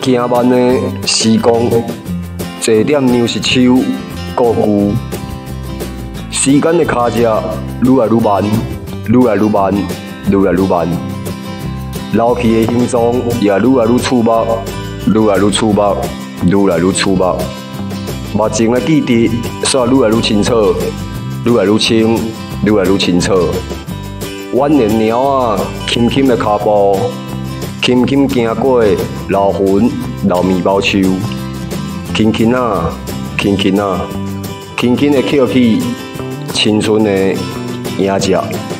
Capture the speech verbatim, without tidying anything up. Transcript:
行慢的时光，坐点牛舌手故旧。时间的脚跡愈来愈慢，愈来愈慢，愈来愈慢。老去的心脏也愈来愈刺目，愈来愈刺目，愈来愈刺目。目前的记忆煞愈来愈清楚，愈来愈清，愈来愈清楚。蜿蜒鸟啊，轻轻的脚步，轻轻行过老云、老面包树，轻轻啊，轻轻啊，轻轻的捡起青春的影子。